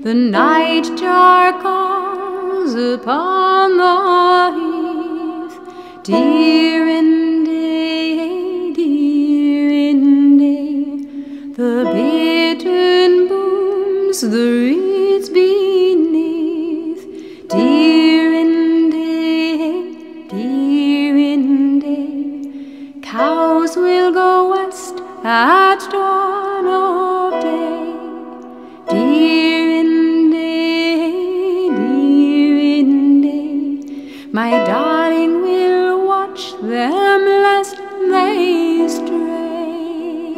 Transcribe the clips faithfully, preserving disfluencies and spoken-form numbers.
the nightjar calls upon the heath. Dear in day, dear in day, the bittern booms the reeds beneath. Dear in day, dear in day, cows will go west at dawn of day. Dear in day, dear in day, my darling will watch them lest they stray.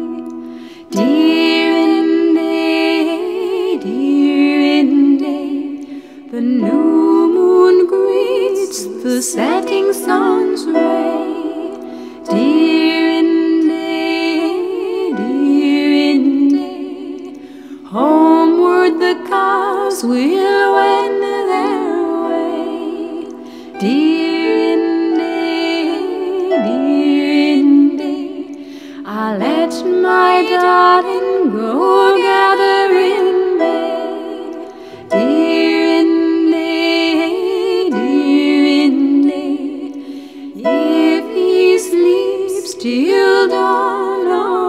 Dear in day, dear in day, the new moon greets the setting sun's ray. Dear in day, dear in day, homeward the cows will wend their way. Dear in day, dear in day, I'll let my darling go gather in May. Dear in day, dear in day, if he sleeps till dawn